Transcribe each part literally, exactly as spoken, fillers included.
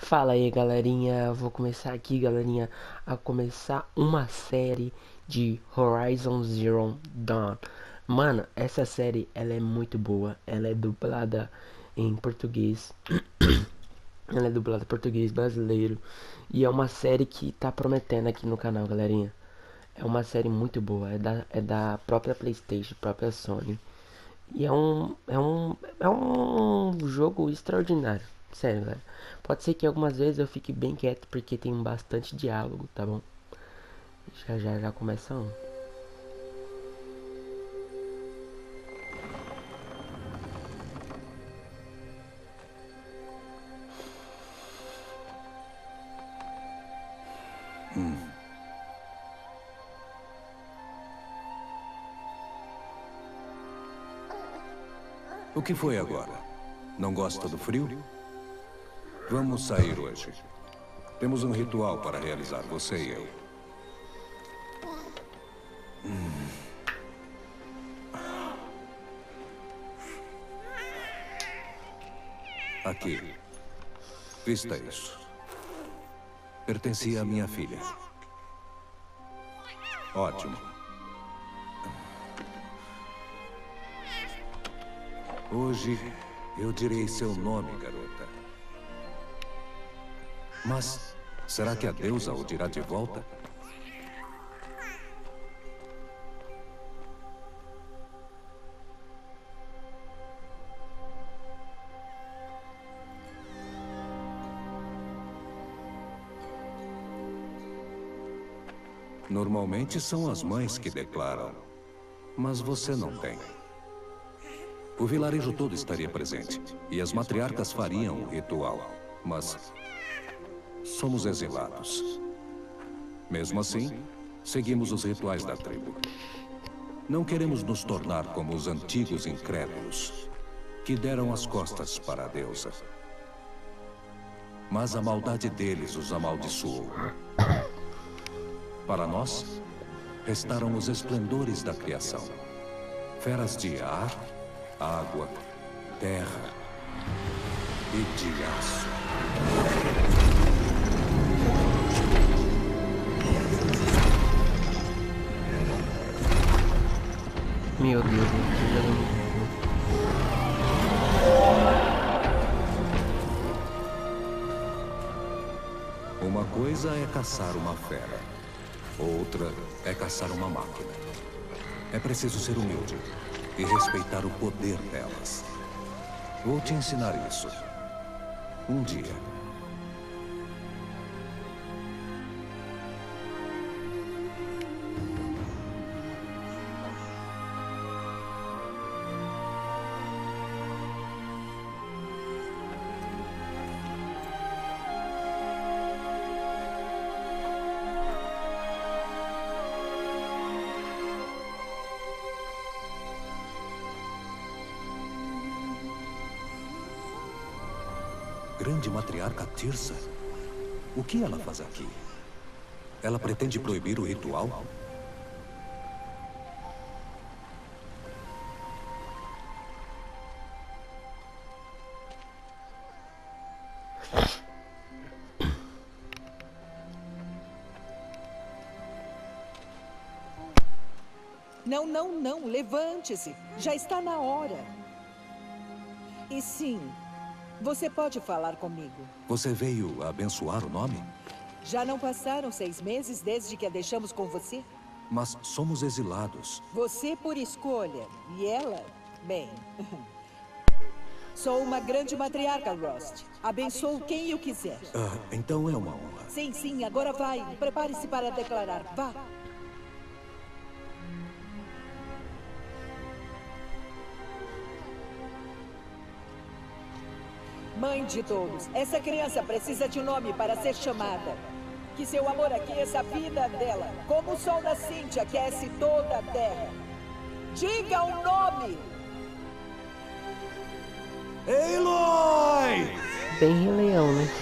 Fala aí, galerinha. Vou começar aqui, galerinha, a começar uma série de Horizon Zero Dawn. Mano, essa série ela é muito boa. Ela é dublada em português. Ela é dublada em português brasileiro. E é uma série que tá prometendo aqui no canal, galerinha. É uma série muito boa. É da, é da própria PlayStation, própria Sony. E é um, é um, é um jogo extraordinário. Sério, velho. Pode ser que algumas vezes eu fique bem quieto porque tem bastante diálogo, tá bom? Já já já começa um. Hum. O que foi agora? Não gosta do frio? Vamos sair hoje. Temos um ritual para realizar, você e eu. Hum. Aqui. Vista isso. Pertencia à minha filha. Ótimo. Hoje eu direi seu nome, garota. Mas será que a deusa o dirá de volta? Normalmente são as mães que declaram, mas você não tem. O vilarejo todo estaria presente, e as matriarcas fariam o ritual, mas somos exilados. Mesmo assim, seguimos os rituais da tribo. Não queremos nos tornar como os antigos incrédulos, que deram as costas para a deusa. Mas a maldade deles os amaldiçoou. Para nós, restaram os esplendores da criação. Feras de ar, água, terra e de aço. Meu Deus, que jogo. Uma coisa é caçar uma fera. Outra é caçar uma máquina. É preciso ser humilde e respeitar o poder delas. Vou te ensinar isso. Um dia. Grande matriarca Tirsa? O que ela faz aqui? Ela pretende proibir o ritual? Não, não, não. Levante-se. Já está na hora. E sim, você pode falar comigo. Você veio abençoar o nome? Já não passaram seis meses desde que a deixamos com você? Mas somos exilados. Você por escolha. E ela, bem... Sou uma grande matriarca, Rost. Abençoo quem eu quiser. Ah, então é uma honra. Sim, sim. Agora vai. Prepare-se para declarar. Vá. Mãe de todos, essa criança precisa de um nome para ser chamada. Que seu amor aqueça a vida dela, como o sol nascente aquece toda a terra. Diga o nome! Aloy! Bem Rei Leão, né?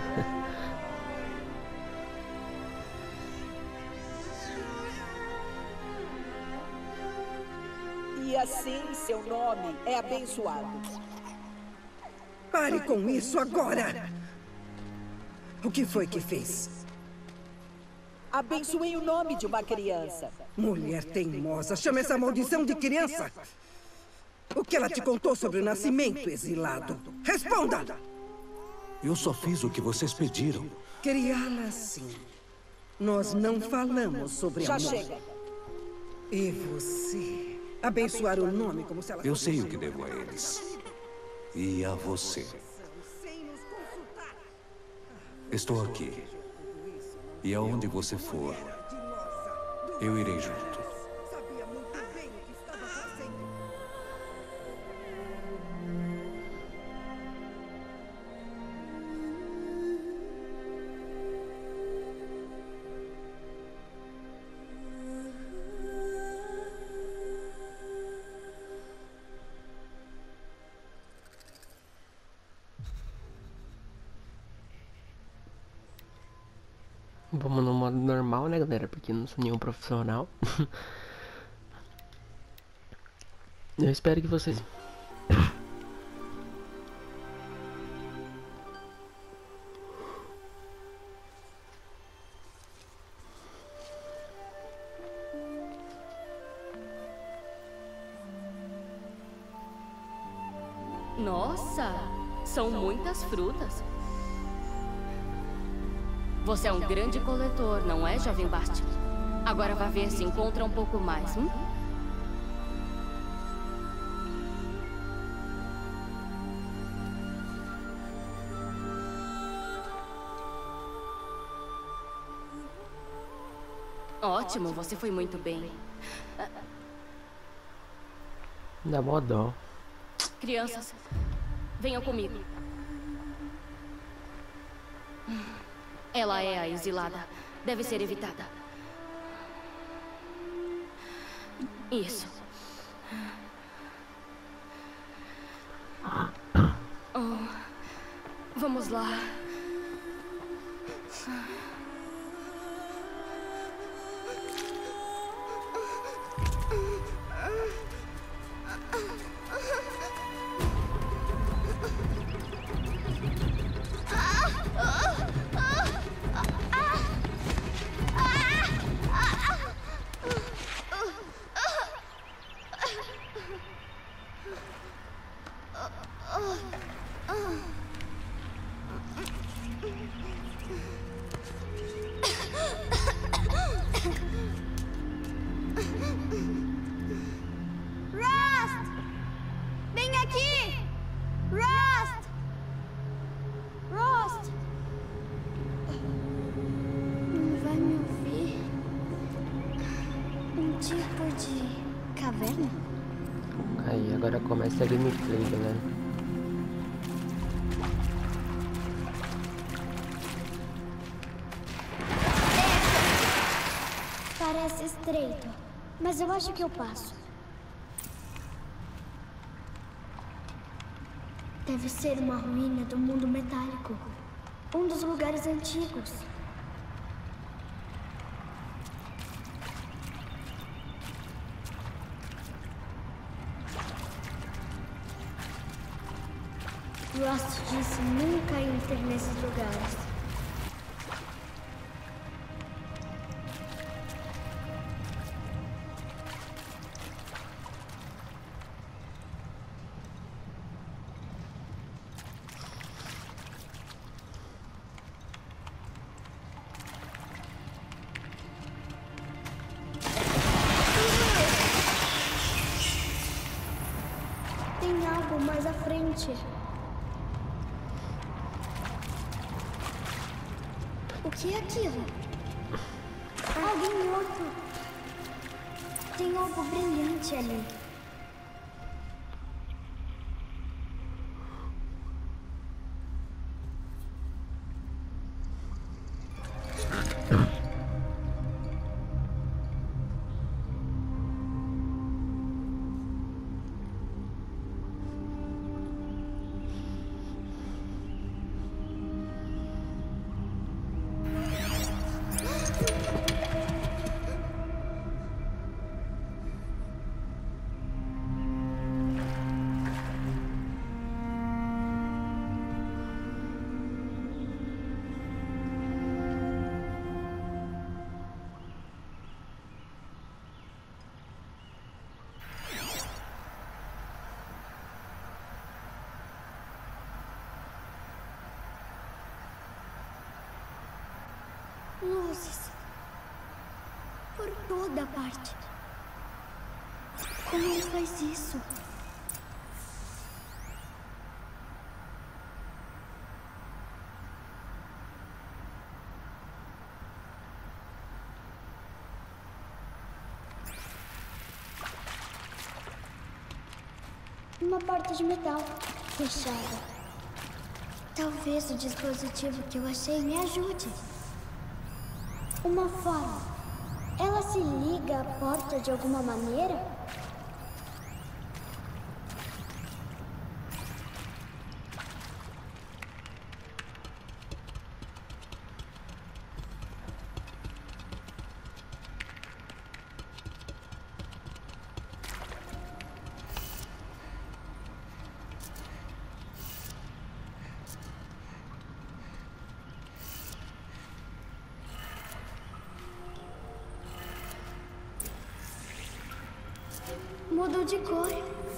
E assim seu nome é abençoado. Pare com isso agora! O que foi que fez? Abençoei o nome de uma criança. Mulher teimosa, chama essa maldição de criança. O que ela te contou sobre o nascimento, exilado? Responda! Eu só fiz o que vocês pediram. Criá-la assim. Nós não falamos sobre Já amor. chega. E você? Abençoar o nome como se ela... Eu sei o que devo a eles. E a você. Estou aqui. E aonde você for, eu irei junto. Sabia muito bem o que estava fazendo. Vamos no modo normal, né, galera? Porque não sou nenhum profissional. Eu espero que vocês... Nossa, são muitas frutas. Você é um grande coletor, não é, jovem Bast? Agora vá ver se encontra um pouco mais, hum? Ótimo, você foi muito bem. Dá mó dó. Crianças, venham comigo. Ela é a exilada. Deve ser evitada. Isso. Oh, vamos lá. Rust! Vem aqui! Rust! Rust! Não vai me ouvir? Um tipo de caverna? Aí, agora começa a gameplay, galera. Parece estreito, mas eu acho que eu passo. Deve ser uma ruína do mundo metálico. Um dos lugares antigos. Rust disse nunca entre nesses lugares. Tem algo mais à frente. O que é aquilo? Alguém morto. Tem algo brilhante ali. Luzes. Por toda parte. Como ele faz isso? Uma porta de metal fechada. Talvez o dispositivo que eu achei me ajude. Uma forma. Ela se liga à porta de alguma maneira? Mudou de cor.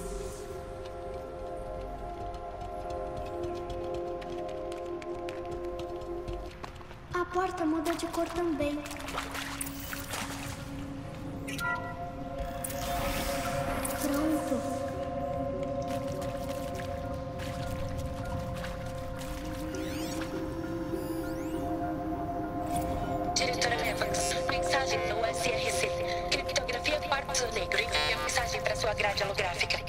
A porta mudou de cor também. Pronto. Diretora Evans, mensagem do S R C. Criptografia Quartzo Negro. Envia mensagem para sua grade holográfica.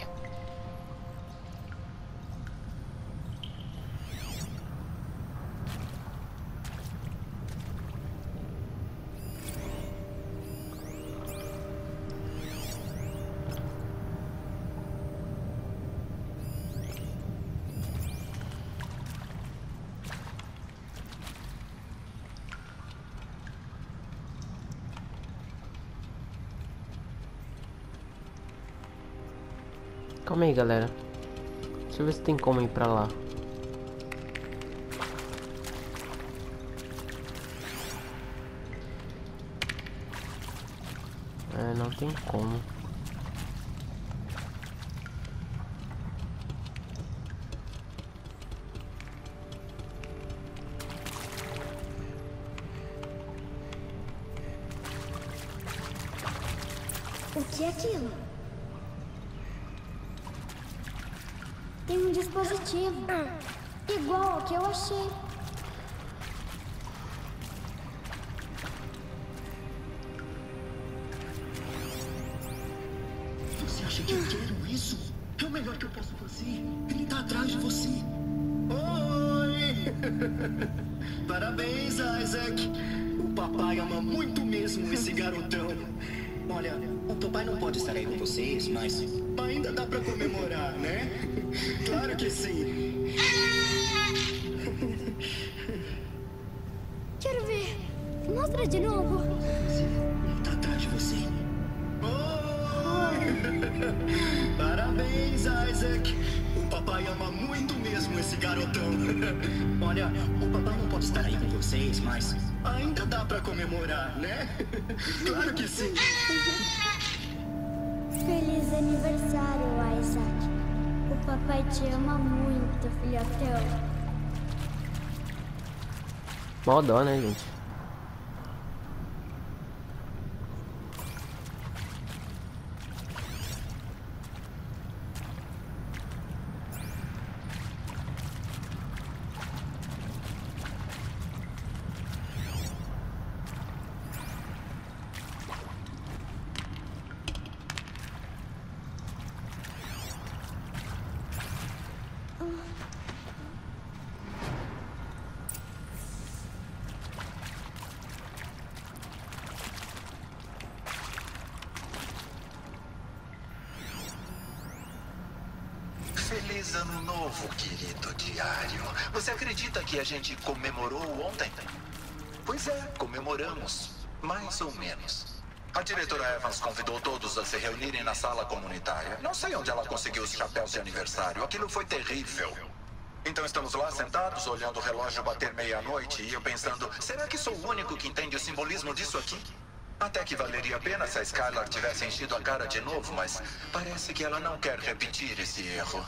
Calma aí, galera. Deixa eu ver se tem como ir pra lá. É, não tem como. O que é aquilo? Tem um dispositivo. Igual ao que eu achei. Você acha que eu quero isso? É o melhor que eu posso fazer. Ele tá atrás de você. Oi! Parabéns, Isaac. O papai ama muito mesmo esse garotão. Olha, o papai não pode estar aí com vocês, mas ainda dá pra comemorar, né? Claro que sim. Quero ver. Mostra de novo. Tá atrás de você. Oh! Parabéns, Isaac. O papai ama muito mesmo esse garotão. Olha, o papai não pode estar aí com vocês, mas ainda dá pra comemorar, né? Claro que sim. Feliz aniversário, Isaac. O papai te ama muito, filhotão. Mó dó, né, gente? Feliz ano novo, querido diário. Você acredita que a gente comemorou ontem? Pois é, comemoramos. Mais ou menos. A diretora Evans convidou todos a se reunirem na sala comunitária. Não sei onde ela conseguiu os chapéus de aniversário. Aquilo foi terrível. Então estamos lá sentados, olhando o relógio bater meia-noite e eu pensando, será que sou o único que entende o simbolismo disso aqui? Até que valeria a pena se a Skylar tivesse enchido a cara de novo, mas parece que ela não quer repetir esse erro.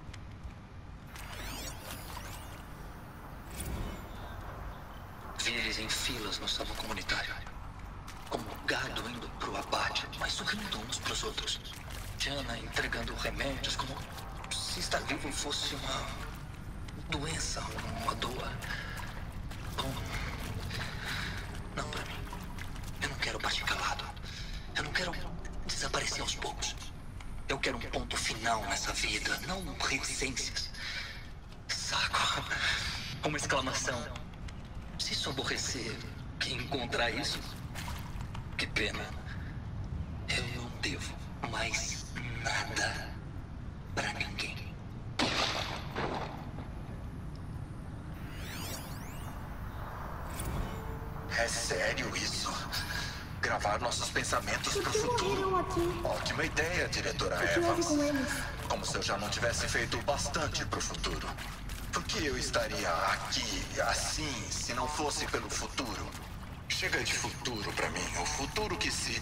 Vire mulheres em filas no salão comunitário. Como gado indo pro abate, mas sorrindo uns pros outros. Diana entregando remédios como se estar vivo fosse uma doença, uma dor. Bom, não pra mim. Eu não quero bater calado. Eu não quero desaparecer aos poucos. Eu quero um ponto final nessa vida, não reticências. Saco. Uma exclamação. Se isso aborrecer quem encontrar isso, que pena. Eu não devo mais nada pra ninguém. É sério isso? Gravar nossos pensamentos pro futuro? Ótima ideia, diretora Evans. Como se eu já não tivesse feito bastante pro futuro. Por que eu estaria aqui, assim, se não fosse pelo futuro? Chega de futuro pra mim. O futuro que se...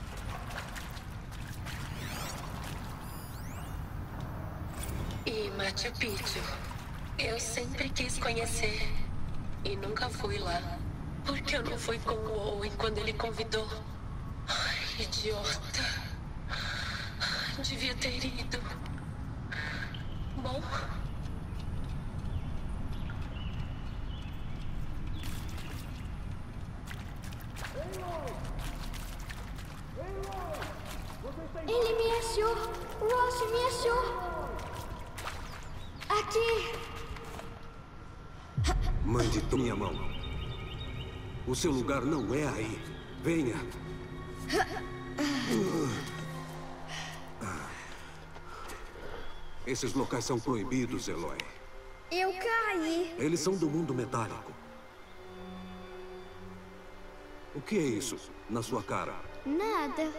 E Machu Picchu. Eu sempre quis conhecer. E nunca fui lá. Porque eu não fui com o Owen quando ele convidou. Ai, idiota. Devia ter ido. Bom... Ele me achou! Ross me achou! Aqui! Mãe de minha mão. O seu lugar não é aí. Venha. Esses locais são proibidos, Eloy. Eu caí. Eles são do mundo metálico. O que é isso na sua cara? Nada.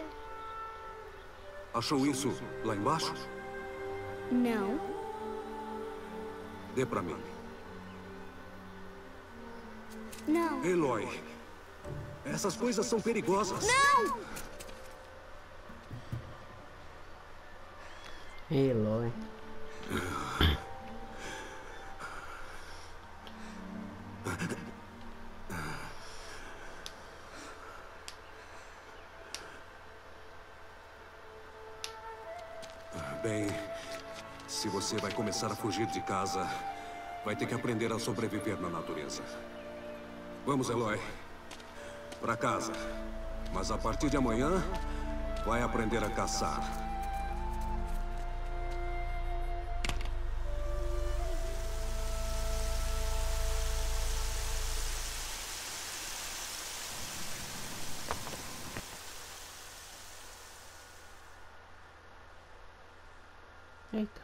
Achou isso lá embaixo? Não. Dê pra mim. Não. Eloy, essas coisas são perigosas. Não! Eloy. Bem, se você vai começar a fugir de casa, vai ter que aprender a sobreviver na natureza. Vamos, Eloy. Pra casa. Mas a partir de amanhã, vai aprender a caçar. Eita.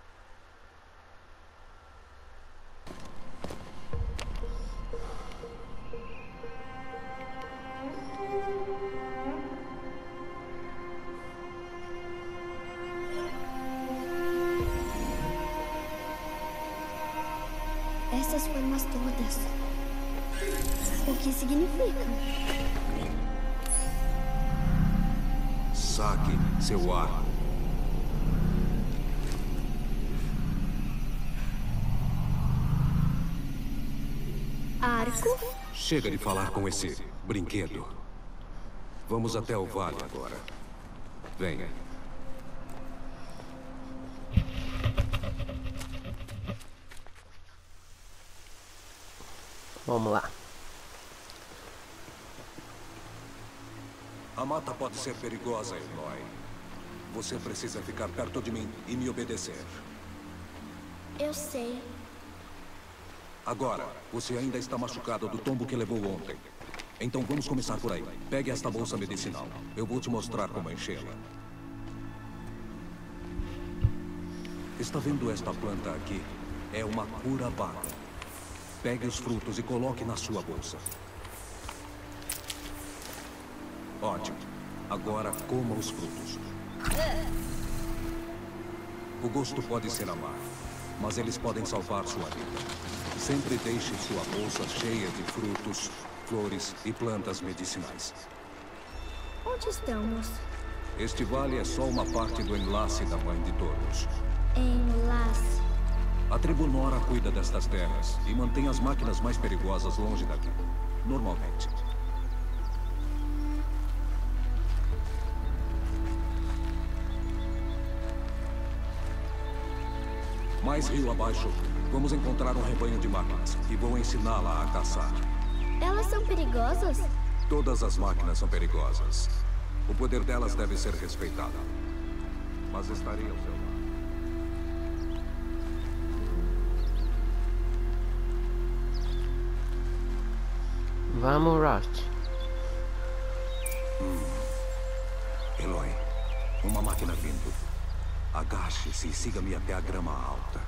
Essas formas todas. O que significam? Saque seu arco. Arco? Chega de falar com esse brinquedo. Vamos até o vale agora. Venha. Vamos lá. A mata pode ser perigosa, Eloy. Você precisa ficar perto de mim e me obedecer. Eu sei. Agora, você ainda está machucado do tombo que levou ontem. Então vamos começar por aí. Pegue esta bolsa medicinal. Eu vou te mostrar como enchê-la. Está vendo esta planta aqui? É uma cura vaga. Pegue os frutos e coloque na sua bolsa. Ótimo. Agora coma os frutos. O gosto pode ser amargo, mas eles podem salvar sua vida. Sempre deixe sua bolsa cheia de frutos, flores e plantas medicinais. Onde estamos? Este vale é só uma parte do enlace da Mãe de Todos. Enlace. A tribo Nora cuida destas terras e mantém as máquinas mais perigosas longe daqui. Normalmente. Mais rio abaixo, vamos encontrar um rebanho de máquinas e vou ensiná-la a caçar. Elas são perigosas? Todas as máquinas são perigosas. O poder delas deve ser respeitado. Mas estarei ao seu lado. Vamos, Rust. Hum. Eloy, uma máquina vindo. Agache-se e siga-me até a grama alta.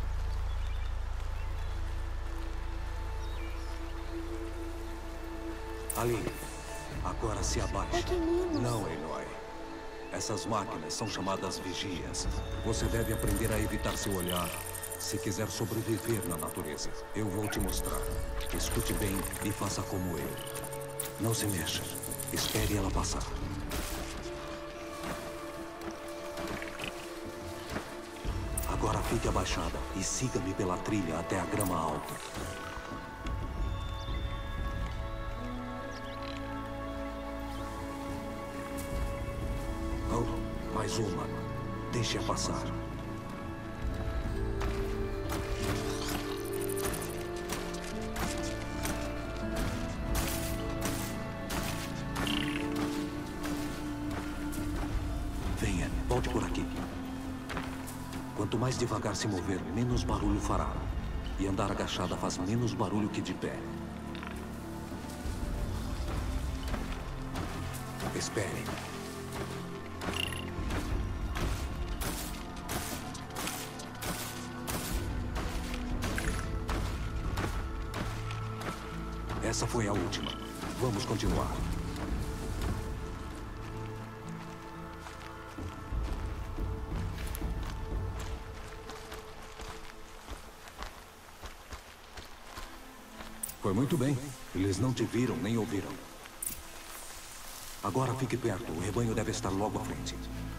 Ali. Agora se abaixe. Pequeninos. Não, Eloy. Essas máquinas são chamadas vigias. Você deve aprender a evitar seu olhar se quiser sobreviver na natureza. Eu vou te mostrar. Escute bem e faça como eu. Não se mexa. Espere ela passar. Agora fique abaixada e siga-me pela trilha até a grama alta. Oh, mais uma. Deixe-a passar. Venha, volte por aqui. Quanto mais devagar se mover, menos barulho fará. E andar agachada faz menos barulho que de pé. Espere. Essa foi a última. Vamos continuar. Foi muito bem. Eles não te viram nem ouviram. Agora fique perto. O rebanho deve estar logo à frente.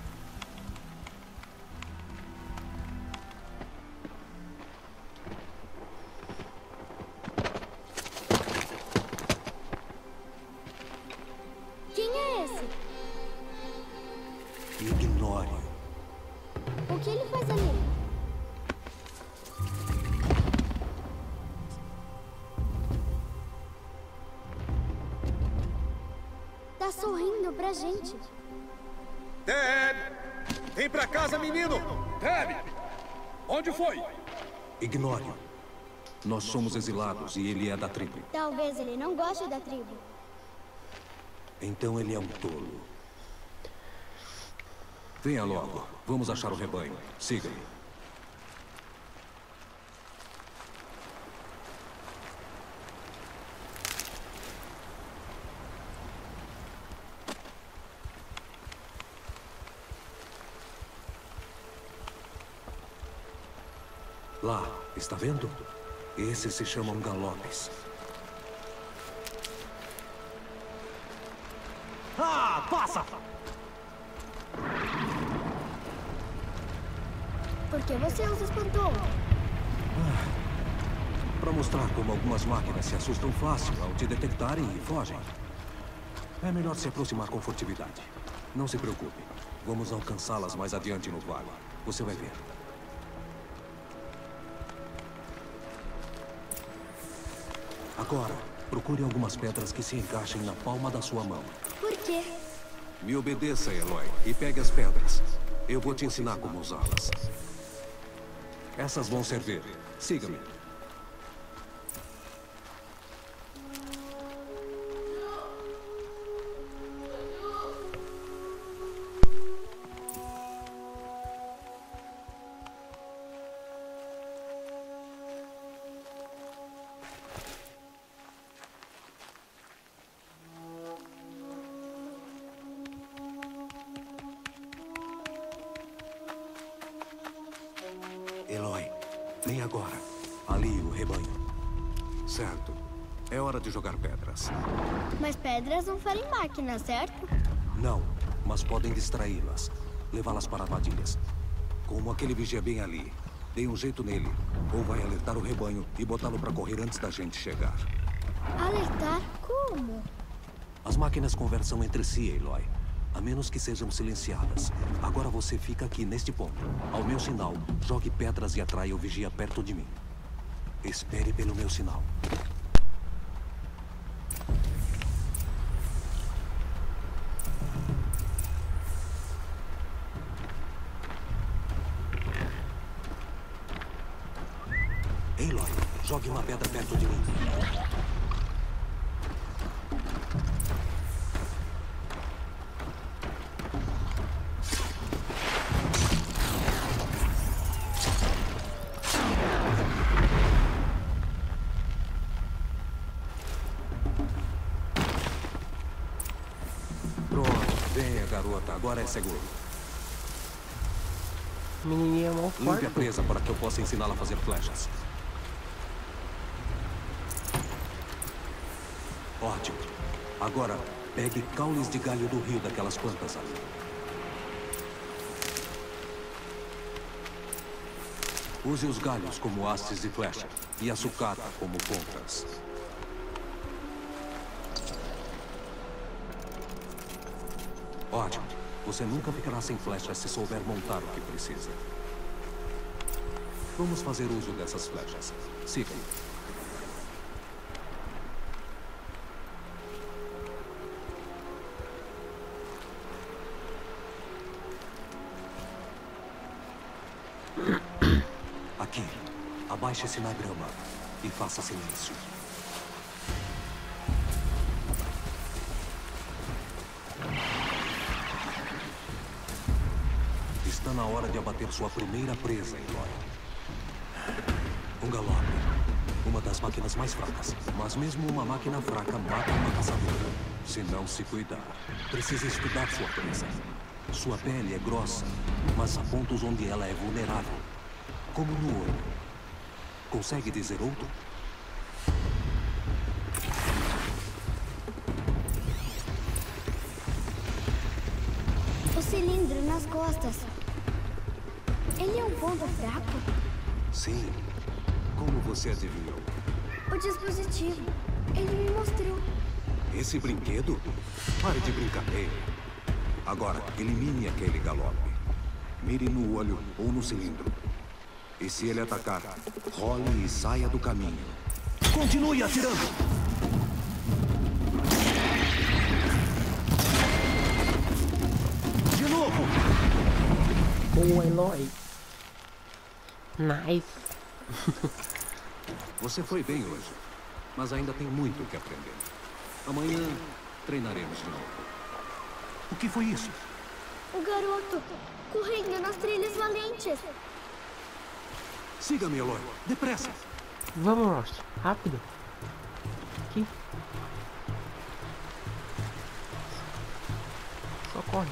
Quem é esse? Ignore. O que ele faz ali? Tá sorrindo pra gente. Deb! Vem pra casa, menino! Deb! Onde foi? Ignore. Nós somos exilados e ele é da tribo. Talvez ele não goste da tribo. Então ele é um tolo. Venha logo. Vamos achar o rebanho. Siga-me. Lá, está vendo? Esses se chamam galopes. Ah, passa! Por que você os espantou? Para mostrar como algumas máquinas se assustam fácil ao te detectarem e fogem. É melhor se aproximar com furtividade. Não se preocupe. Vamos alcançá-las mais adiante no vale. Você vai ver. Agora, procure algumas pedras que se encaixem na palma da sua mão. Por quê? Me obedeça, Eloy, e pegue as pedras. Eu vou te ensinar como usá-las. Essas vão servir. Siga-me. Eloy, vem agora. Ali o rebanho. Certo. É hora de jogar pedras. Mas pedras não ferem máquinas, certo? Não, mas podem distraí-las. Levá-las para armadilhas. Como aquele vigia bem ali. Dê um jeito nele Ou vai alertar o rebanho e botá-lo pra correr antes da gente chegar. Alertar? Como? As máquinas conversam entre si, Aloy. A menos que sejam silenciadas. Agora você fica aqui, neste ponto. Ao meu sinal, jogue pedras e atraia o vigia perto de mim. Espere pelo meu sinal. Aloy, jogue uma pedra perto de mim. Garota, agora é seguro. Menininha é mal forte. Limpe a presa para que eu possa ensiná-la a fazer flechas. Ótimo. Agora, pegue caules de galho do rio daquelas plantas ali. Use os galhos como hastes de flecha e a sucata como pontas. Ótimo. Você nunca ficará sem flechas se souber montar o que precisa. Vamos fazer uso dessas flechas. Siga. Aqui. Abaixe-se na grama e faça silêncio. Está na hora de abater sua primeira presa, Aloy. Um galope. Uma das máquinas mais fracas. Mas mesmo uma máquina fraca mata uma caçadora. Se não se cuidar. Precisa estudar sua presa. Sua pele é grossa, mas há pontos onde ela é vulnerável. Como no olho. Consegue dizer outro? O cilindro nas costas. Ele é um ponto fraco? Sim. Como você adivinhou? O dispositivo. Ele me mostrou. Esse brinquedo? Pare de brincadeira. Agora, elimine aquele galope. Mire no olho ou no cilindro. E se ele atacar, role e saia do caminho. Continue atirando! De novo! Boa, Aloy. Nice. Você foi bem hoje, mas ainda tem muito que aprender. Amanhã treinaremos de novo. O que foi isso? O garoto correndo nas trilhas valentes. Siga-me, Aloy. Depressa. Vamos, Rost. Rápido. Aqui. Só corre.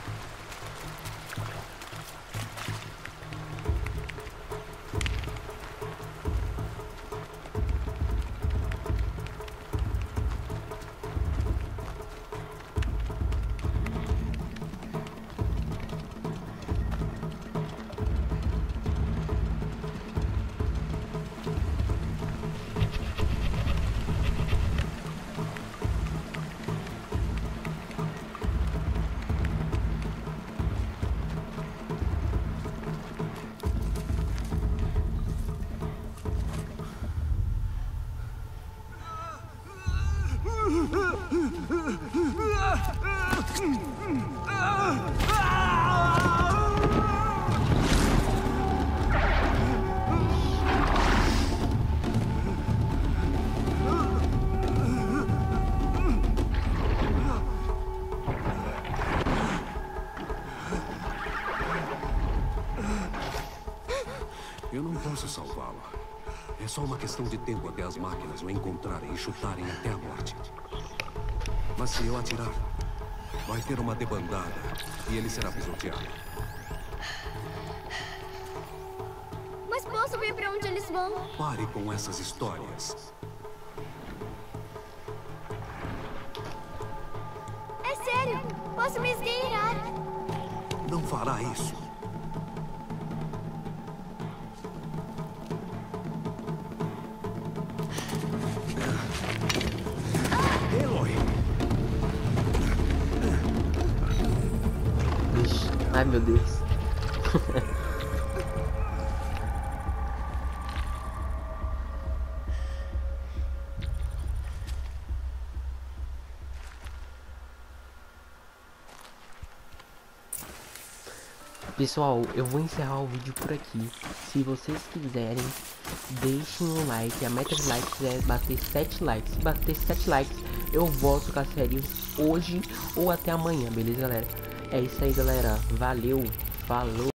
Eu não posso salvá-la. É só uma questão de tempo até as máquinas o encontrarem e chutarem até a morte. Mas se eu atirar, vai ter uma debandada e ele será pisoteado. Mas posso ver pra onde eles vão? Pare com essas histórias. É sério, posso me esgueirar. Não fará isso. Ai, meu Deus. Pessoal, eu vou encerrar o vídeo por aqui. Se vocês quiserem, deixem um like. A meta de likes é bater sete likes. Se bater sete likes, eu volto com a série hoje ou até amanhã, beleza, galera? É isso aí, galera. Valeu, falou.